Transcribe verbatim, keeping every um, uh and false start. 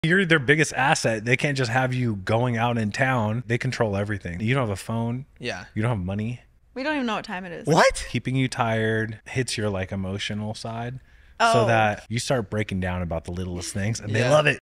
You're their biggest asset. They can't just have you going out in town. They control everything. You don't have a phone. Yeah. You don't have money. We don't even know what time it is. What? Keeping you tired hits your like emotional side. Oh. So that you start breaking down about the littlest things and Yeah. they love it.